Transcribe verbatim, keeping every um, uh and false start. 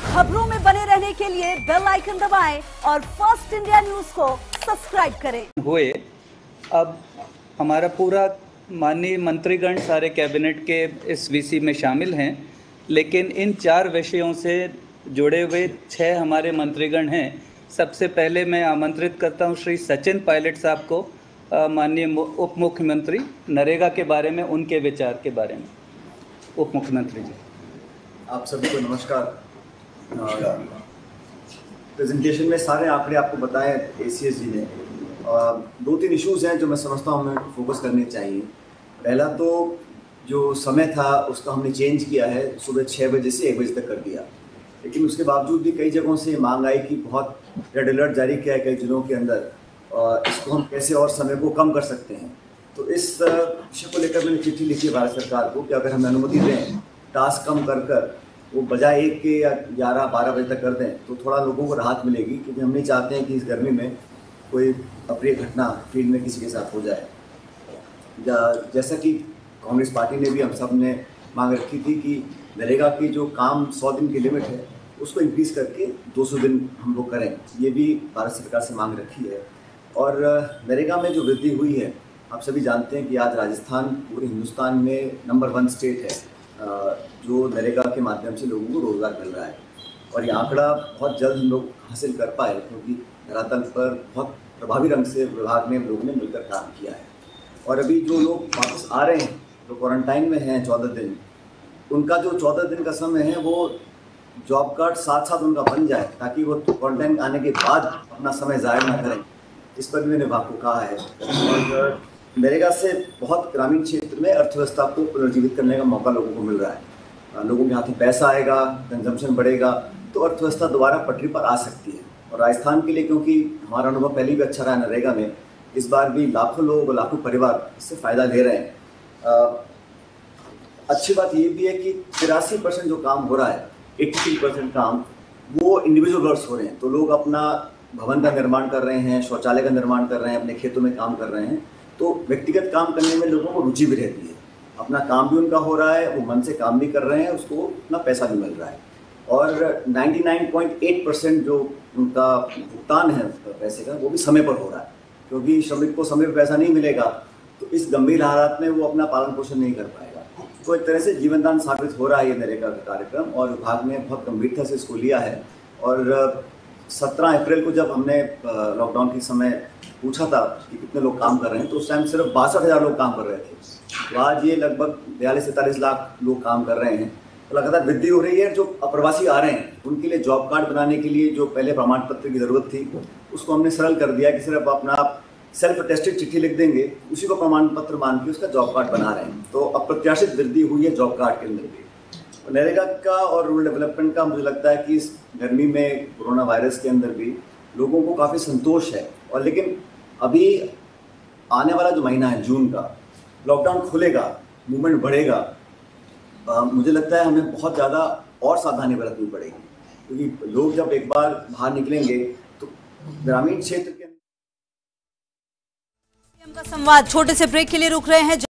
खबरों में बने रहने के लिए बेल आइकन दबाएं और फर्स्ट इंडिया न्यूज को सब्सक्राइब करें। हुए अब हमारा पूरा माननीय मंत्रीगण सारे कैबिनेट के इस वीसी में शामिल हैं, लेकिन इन चार विषयों से जुड़े हुए छह हमारे मंत्रीगण हैं। सबसे पहले मैं आमंत्रित करता हूं श्री सचिन पायलट साहब को, माननीय उप मुख्यमंत्री, नरेगा के बारे में उनके विचार के बारे में। उप मुख्यमंत्री जी। आप सभी को नमस्कार। प्रेजेंटेशन में सारे आंकड़े आपको बताए एसीएस जी ने। दो तीन इश्यूज हैं जो मैं समझता हूँ हमें फोकस करने चाहिए। पहला तो जो समय था उसका हमने चेंज किया है, सुबह छः बजे से एक बजे तक कर दिया, लेकिन उसके बावजूद भी कई जगहों से मांग आई कि बहुत रेड अलर्ट जारी किया है कई जिलों के अंदर, और इसको हम कैसे और समय को कम कर सकते हैं। तो इस विषय को लेकर मैंने चिट्ठी लिखी है भारत सरकार को कि अगर हमें अनुमति दें टास्क कम कर कर वो बजाय एक के या ग्यारह बारह बजे तक कर दें तो थोड़ा लोगों को राहत मिलेगी, क्योंकि हम नहीं चाहते हैं कि इस गर्मी में कोई अप्रिय घटना फील्ड में किसी के साथ हो जाए। जैसा कि कांग्रेस पार्टी ने भी हम सब ने मांग रखी थी कि नरेगा की जो काम सौ दिन की लिमिट है उसको इंक्रीज़ करके दो सौ दिन हम लोग करें, ये भी भारत सरकार से मांग रखी है। और नरेगा में जो वृद्धि हुई है, आप सभी जानते हैं कि आज राजस्थान पूरे हिंदुस्तान में नंबर वन स्टेट है जो नरेगा के माध्यम से लोगों को रोज़गार मिल रहा है, और ये आंकड़ा बहुत जल्द हम लोग हासिल कर पाए क्योंकि धरातल पर बहुत प्रभावी ढंग से विभाग में हम लोगों ने मिलकर काम किया है। और अभी जो लोग वापस आ रहे हैं जो क्वारंटाइन में हैं चौदह दिन, उनका जो चौदह दिन का समय है वो जॉब कार्ड साथ साथ उनका बन जाए ताकि वो क्वारंटाइन आने के बाद अपना समय ज़ाया ना करें। इस पर भी मैंने विभाग को कहा है। और नरेगा से बहुत ग्रामीण क्षेत्र में अर्थव्यवस्था को पुनर्जीवित करने का मौका लोगों को मिल रहा है। लोगों के हाथ में पैसा आएगा, कंजम्पशन बढ़ेगा, तो अर्थव्यवस्था दोबारा पटरी पर आ सकती है। और राजस्थान के लिए, क्योंकि हमारा अनुभव पहले भी अच्छा रहा नरेगा में, इस बार भी लाखों लोग, लाखों परिवार इससे फ़ायदा ले रहे हैं। आ, अच्छी बात ये भी है कि तिरासी परसेंट जो काम हो रहा है, एट्टी परसेंट काम वो इंडिविजुअल वर्क्स हो रहे हैं। तो लोग अपना भवन का निर्माण कर रहे हैं, शौचालय का निर्माण कर रहे हैं, अपने खेतों में काम कर रहे हैं। तो व्यक्तिगत काम करने में लोगों को रुचि भी रहती है, अपना काम भी उनका हो रहा है, वो मन से काम भी कर रहे हैं, उसको अपना पैसा भी मिल रहा है। और निन्यानवे पॉइंट आठ परसेंट जो उनका भुगतान है पैसे का, वो भी समय पर हो रहा है, क्योंकि श्रमिक को समय पर पैसा नहीं मिलेगा तो इस गंभीर हालात में वो अपना पालन पोषण नहीं कर पाएगा। तो एक तरह से जीवनदान साबित हो रहा है ये नरेगा का कार्यक्रम, और विभाग ने बहुत गंभीरता से इसको लिया है। और सत्रह अप्रैल को जब हमने लॉकडाउन के समय पूछा था कि कितने लोग काम कर रहे हैं, तो उस टाइम सिर्फ बासठ हज़ार लोग काम कर रहे थे। तो आज ये लगभग बयालीस सैंतालीस लाख लोग काम कर रहे हैं। तो लगातार वृद्धि हो रही है। जो अप्रवासी आ रहे हैं उनके लिए जॉब कार्ड बनाने के लिए जो पहले प्रमाण पत्र की ज़रूरत थी, उसको हमने सरल कर दिया कि सिर्फ अपना आप सेल्फ अटेस्टेड चिट्ठी लिख देंगे, उसी को प्रमाण पत्र मान के उसका जॉब कार्ड बना रहे हैं। तो अप्रत्याशित वृद्धि हुई है जॉब कार्ड के अंदर भी। नरेगा का और रूरल डेवलपमेंट का मुझे लगता है कि इस गर्मी में कोरोना वायरस के अंदर भी लोगों को काफ़ी संतोष है। और लेकिन अभी आने वाला जो महीना है जून का, लॉकडाउन खुलेगा, मूवमेंट बढ़ेगा, आ, मुझे लगता है हमें बहुत ज़्यादा और सावधानी बरतनी पड़ेगी, क्योंकि लोग जब एक बार बाहर निकलेंगे तो ग्रामीण क्षेत्र के का संवाद छोटे से ब्रेक के लिए रुक रहे हैं।